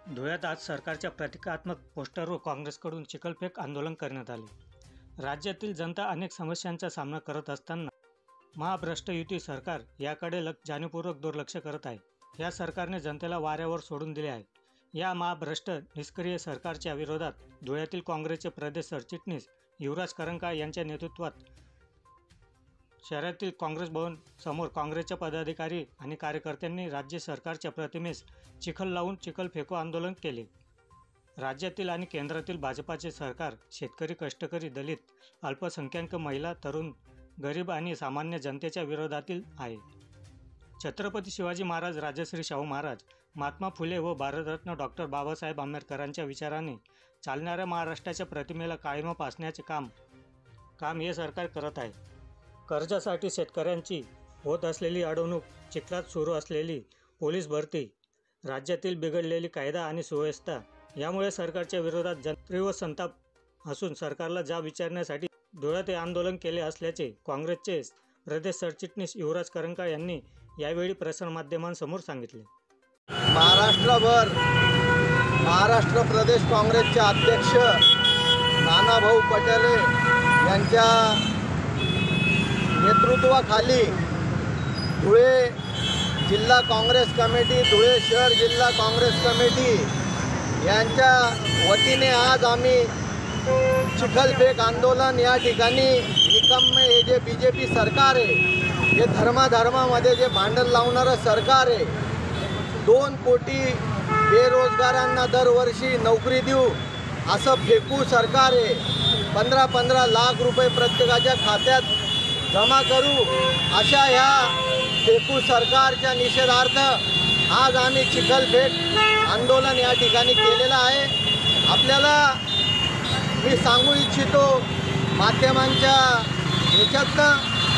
धुळ्यात आज सरकारच्या प्रतिकात्मक पोस्टरवर काँग्रेसकडून चिखलफेक आंदोलन करण्यात आले. राज्यातील जनता अनेक समस्यांचा सामना करत असताना महाभ्रष्ट युती सरकार याकडे जाणीवपूर्वक दुर्लक्ष करत आहे. या सरकारने जनतेला वाऱ्यावर सोडून दिले आहे. या महाभ्रष्ट निष्क्रिय सरकारच्या विरोधात धुळ्यातील काँग्रेसचे प्रदेश सरचिटणीस युवराज करंजकाळ यांच्या नेतृत्वात शहरातील काँग्रेस भवन समोर काँग्रेसच्या पदाधिकारी आणि कार्यकर्त्यांनी राज्य सरकारच्या प्रतिमेस चिखल लावून चिखल फेको आंदोलन केले. राज्यातील आणि केंद्रातील भाजपाचे सरकार शेतकरी, कष्टकरी, दलित, अल्पसंख्याक, महिला, तरुण, गरीब आणि सामान्य जनतेच्या विरोधातील आहे. छत्रपती शिवाजी महाराज, राजश्री शाहू महाराज, महात्मा फुले व भारतरत्न डॉक्टर बाबासाहेब आंबेडकरांच्या विचाराने चालणाऱ्या महाराष्ट्राच्या प्रतिमेला कायम असण्याचे काम हे सरकार करत आहे. कर्जासाठी शेतकऱ्यांची होत असलेली अडवणूक, चिखलात सुरू असलेली पोलीस भरती, राज्यातील बिघडलेली कायदा आणि सुव्यवस्था यामुळे सरकारच्या विरोधात तीव्र संताप असून सरकारला जाब विचारण्यासाठी धुळ्यात आंदोलन केले असल्याचे काँग्रेसचे प्रदेश सरचिटणीस युवराज करंजकाळ यांनी यावेळी प्रसारमाध्यमांसमोर सांगितले. महाराष्ट्रभर महाराष्ट्र प्रदेश काँग्रेसचे अध्यक्ष नानाभाऊ पटोले यांच्या नेतृत्वाखाली धुळे जिल्हा काँग्रेस कमिटी, धुळे शहर जिल्हा काँग्रेस कमिटी यांच्या वतीने आज आम्ही चिखलफेक आंदोलन या ठिकाणी निकम्मे हे जे BJP सरकार आहे, हे धर्मामध्ये जे भांडण लावणारं सरकार आहे, 2 कोटी बेरोजगारांना दरवर्षी नोकरी देऊ असं फेकू सरकार आहे, 15 लाख रुपये प्रत्येकाच्या खात्यात जमा करू अशा ह्या फेकू सरकारच्या निषेधार्थ आज आम्ही चिखलफेक आंदोलन या ठिकाणी केलेलं आहे. आपल्याला मी सांगू इच्छितो माध्यमांच्या ह्याच्यातनं,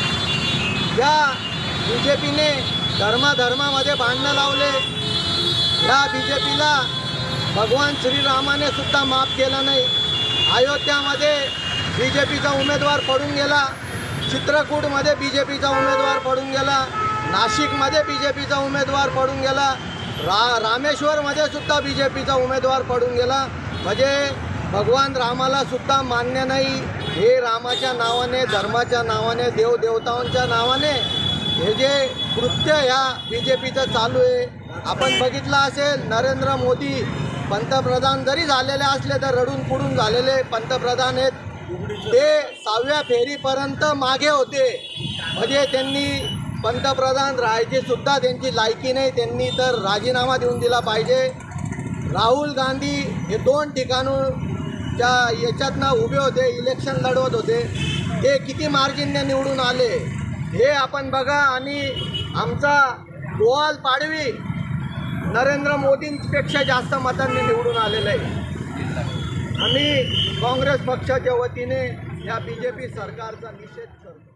या BJPने धर्मामध्ये भांडणं लावले. या BJPला भगवान श्रीरामाने सुद्धा माफ केलं नाही. अयोध्यामध्ये BJPचा उमेदवार पडून गेला, चित्रकूटमध्ये BJPचा उमेदवार पडून गेला, नाशिकमध्ये BJPचा उमेदवार पडून गेला, रामेश्वरमध्ये सुद्धा BJPचा उमेदवार पडून गेला. म्हणजे भगवान रामाला सुद्धा मान्य नाही. हे रामाच्या नावाने, धर्माच्या नावाने, देवदेवतांच्या नावाने हे जे कृत्य ह्या BJPचं चालू आहे. आपण बघितलं असेल, नरेंद्र मोदी पंतप्रधान जरी झालेले असले तर रडून पुडून झालेले पंतप्रधान आहेत. ते 6व्या फेरीपर्यंत मागे होते. म्हणजे त्यांनी पंतप्रधान राहायची सुद्धा त्यांची लायकी नाही. त्यांनी तर राजीनामा देऊन दिला पाहिजे. राहुल गांधी हे 2 ठिकाणच्या याच्यातनं उभे होते, इलेक्शन लढवत होते. ते किती मार्जिनने निवडून आले हे आपण बघा. आणि आमचा गोवाल पाडवी नरेंद्र मोदींपेक्षा जास्त मतांनी निवडून आलेलं आहे. आम्ही काँग्रेस पक्षाच्या वतीने या BJP सरकारचा निषेध करतो.